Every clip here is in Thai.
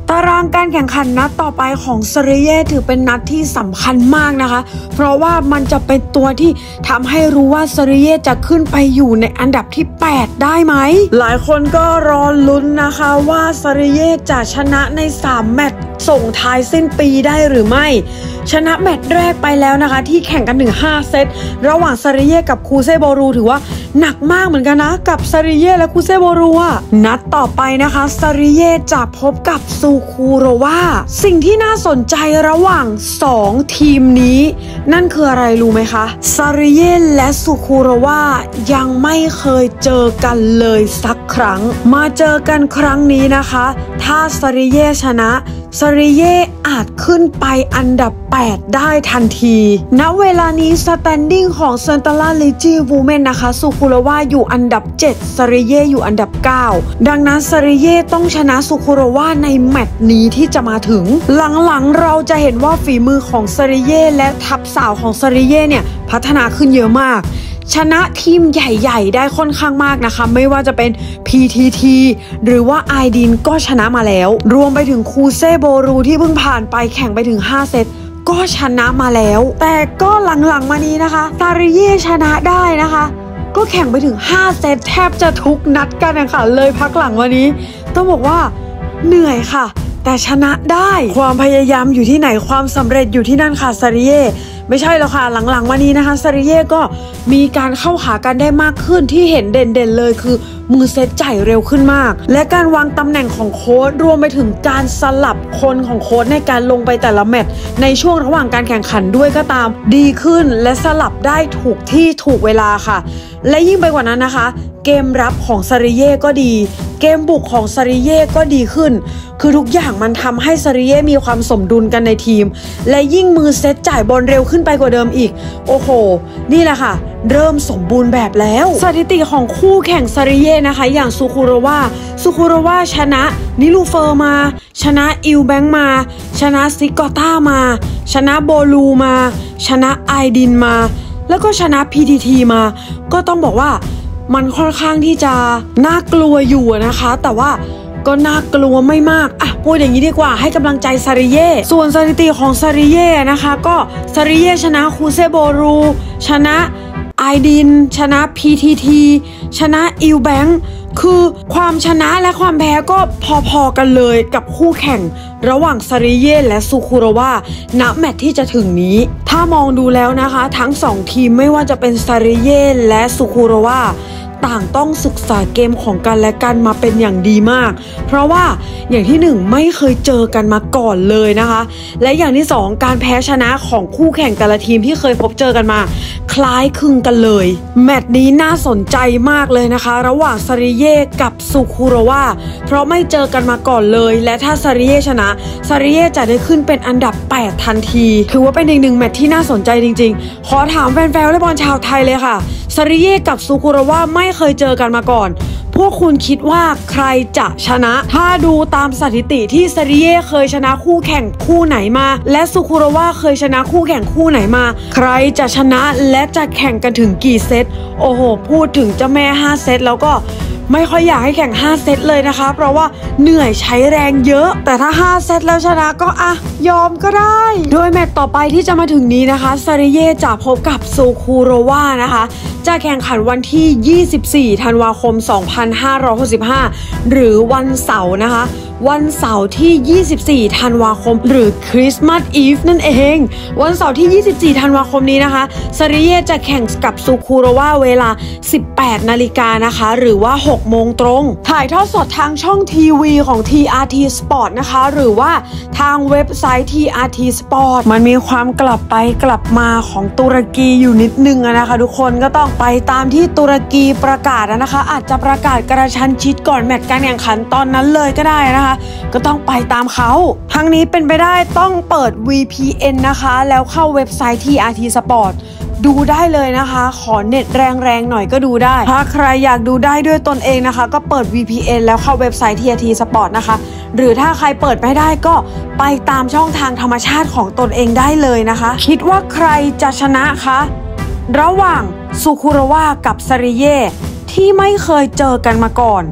ตารางการแข่งขันนัดต่อไปของซาริเย่ถือเป็นนัดที่สำคัญมากนะคะเพราะว่ามันจะเป็นตัวที่ทำให้รู้ว่าซาริเย่จะขึ้นไปอยู่ในอันดับที่8ได้ไหมหลายคนก็รอลุ้นนะคะว่าซาริเย่จะชนะใน3แมตช์ส่งท้ายสิ้นปีได้หรือไม่ชนะแมตช์แรกไปแล้วนะคะที่แข่งกันถึง5เซตระหว่างซาริเย่กับคูเซโบรูถือว่าหนักมากเหมือนกันนะกับซาริเย่และคูเซโบรูนัดต่อไปนะคะซาริเย่จะพบกับซูคูโรวาสิ่งที่น่าสนใจระหว่าง2ทีมนี้นั่นคืออะไรรู้ไหมคะซาริเย่และซูคูโรวายังไม่เคยเจอกันเลยสักครั้งมาเจอกันครั้งนี้นะคะถ้าซาริเย่ชนะซาริเย่อาจขึ้นไปอันดับ8ได้ทันทีณเวลานี้สแตนดิ้งของเซนตาร่าลิจิวูแมนนะคะซูคูโรวาอยู่อันดับ7ซาริเย่อยู่อันดับ9ดังนั้นซาริเย่ต้องชนะซูคูโรวาในแมตช์นี้ที่จะมาถึงหลังๆเราจะเห็นว่าฝีมือของซาริเย่และทัพสาวของซาริเย่เนี่ยพัฒนาขึ้นเยอะมากชนะทีมใหญ่ๆได้ค่อนข้างมากนะคะไม่ว่าจะเป็น PTT หรือว่าไอดินก็ชนะมาแล้วรวมไปถึงคูเซโบรูที่เพิ่งผ่านไปแข่งไปถึง5เซตก็ชนะมาแล้วแต่ก็หลังๆมานี้นะคะซาริเย่ชนะได้นะคะก็แข่งไปถึง5เซตแทบจะทุกนัดกันนะคะเลยพักหลังวันนี้ต้องบอกว่าเหนื่อยค่ะแต่ชนะได้ความพยายามอยู่ที่ไหนความสำเร็จอยู่ที่นั่นค่ะซาริเย่ไม่ใช่แล้วค่ะหลังๆมานี้นะคะซาริเย่ก็มีการเข้าหากันได้มากขึ้นที่เห็นเด่นๆเลยคือมือเซตจ่ายเร็วขึ้นมากและการวางตำแหน่งของโค้ชรวมไปถึงการสลับคนของโค้ชในการลงไปแต่ละแมตช์ในช่วงระหว่างการแข่งขันด้วยก็ตามดีขึ้นและสลับได้ถูกที่ถูกเวลาค่ะและยิ่งไปกว่านั้นนะคะเกมรับของซาริเย่ก็ดีเกมบุกของซาริเย่ก็ดีขึ้นคือทุกอย่างมันทำให้ซาริเย่มีความสมดุลกันในทีมและยิ่งมือเซตจ่ายบอลเร็วขึ้นไปกว่าเดิมอีกโอ้โหนี่แหละค่ะเริ่มสมบูรณ์แบบแล้วสถิติของคู่แข่งซาริเย่นะคะอย่างซูคูโรวาชนะนิลูเฟอร์มาชนะอิลแบงค์มาชนะซิกอต้ามาชนะโบลูมาชนะไอดินมาแล้วก็ชนะ PTT มาก็ต้องบอกว่ามันค่อนข้างที่จะน่ากลัวอยู่นะคะแต่ว่าก็น่ากลัวไม่มากพูดอย่างนี้ดีกว่าให้กำลังใจซาริเย่ส่วนสถิติของซาริเย่นะคะก็ซาริเย่ชนะคูเซโบรูชนะไอดินชนะ PTT ชนะอิลแบงค์คือความชนะและความแพ้ก็พอๆกันเลยกับคู่แข่งระหว่างซาริเย่และซูคูโรวาณแมตช์ที่จะถึงนี้ถ้ามองดูแล้วนะคะทั้ง2ทีมไม่ว่าจะเป็นซาริเย่และซูคูโรวาต่างต้องศึกษาเกมของกันและกันมาเป็นอย่างดีมากเพราะว่าอย่างที่1ไม่เคยเจอกันมาก่อนเลยนะคะและอย่างที่2การแพ้ชนะของคู่แข่งแต่ละทีมที่เคยพบเจอกันมาคล้ายคลึงกันเลยแมตช์นี้น่าสนใจมากเลยนะคะระหว่างซาริเย่กับซูคูโรวาเพราะไม่เจอกันมาก่อนเลยและถ้าซาริเย่ชนะซาริเย่จะได้ขึ้นเป็นอันดับ8ทันทีถือว่าเป็นอีก1แมตช์ที่น่าสนใจจริงๆขอถามแฟนๆวอลเลย์บอลชาวไทยเลยค่ะซาริเย่กับซูคูโรวาไม่เคยเจอกันมาก่อนพวกคุณคิดว่าใครจะชนะถ้าดูตามสถิติที่ซาริเย่เคยชนะคู่แข่งคู่ไหนมาและซูคูโรวาเคยชนะคู่แข่งคู่ไหนมาใครจะชนะและจะแข่งกันถึงกี่เซตโอ้โหพูดถึงเจ้าแม่5เซตแล้วก็ไม่ค่อยอยากให้แข่ง5เซตเลยนะคะเพราะว่าเหนื่อยใช้แรงเยอะแต่ถ้า5เซตแล้วชนะก็ยอมก็ได้โดยแมตช์ต่อไปที่จะมาถึงนี้นะคะซาริเย่จะพบกับซูคูโรวานะคะจะแข่งขันวันที่24ธันวาคม2565หรือวันเสาร์นะคะวันเสาร์ที่24ธันวาคมหรือคริสต์มาสอีฟนั่นเองวันเสาร์ที่24ธันวาคมนี้นะคะซาริเย่จะแข่งกับซูคูโรวาเวลา 18 นาฬิกานะคะหรือว่า 6 โมงตรงถ่ายทอดสดทางช่องทีวีของ TRT Sport นะคะหรือว่าทางเว็บไซต์ TRT Sport มันมีความกลับไปกลับมาของตุรกีอยู่นิดนึงนะคะทุกคนก็ต้องไปตามที่ตุรกีประกาศนะคะอาจจะประกาศกระชั้นชิดก่อนแมตช์การแข่งขันตอนนั้นเลยก็ได้นะคะก็ต้องไปตามเขาทั้งนี้เป็นไปได้ต้องเปิด VPN นะคะแล้วเข้าเว็บไซต์ TRT Sport ดูได้เลยนะคะขอเน็ตแรงๆหน่อยก็ดูได้ถ้าใครอยากดูได้ด้วยตนเองนะคะก็เปิด VPN แล้วเข้าเว็บไซต์ TRT Sport นะคะหรือถ้าใครเปิดไม่ได้ก็ไปตามช่องทางธรรมชาติของตนเองได้เลยนะคะคิดว่าใครจะชนะคะระหว่างซูคูโรวากับซาริเย่ที่ไม่เคยเจอกันมาก่อน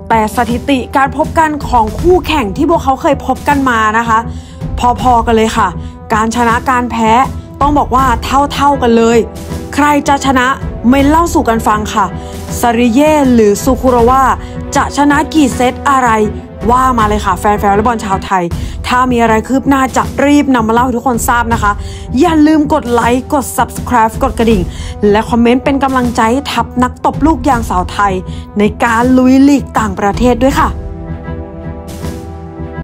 แต่สถิติการพบกันของคู่แข่งที่พวกเขาเคยพบกันมานะคะพอๆกันเลยค่ะการชนะการแพ้ต้องบอกว่าเท่ากันเลยใครจะชนะไม่เล่าสู่กันฟังค่ะซาริเย่หรือซูคุโรวะจะชนะกี่เซตอะไรว่ามาเลยค่ะแฟนวอลเลย์บอลชาวไทยถ้ามีอะไรคืบหน้าจะรีบนำมาเล่าให้ทุกคนทราบนะคะอย่าลืมกดไลค์กด Subscribe กดกระดิ่งและคอมเมนต์เป็นกำลังใจให้ทัพนักตบลูกยางสาวไทยในการลุยลีกต่างประเทศด้วยค่ะ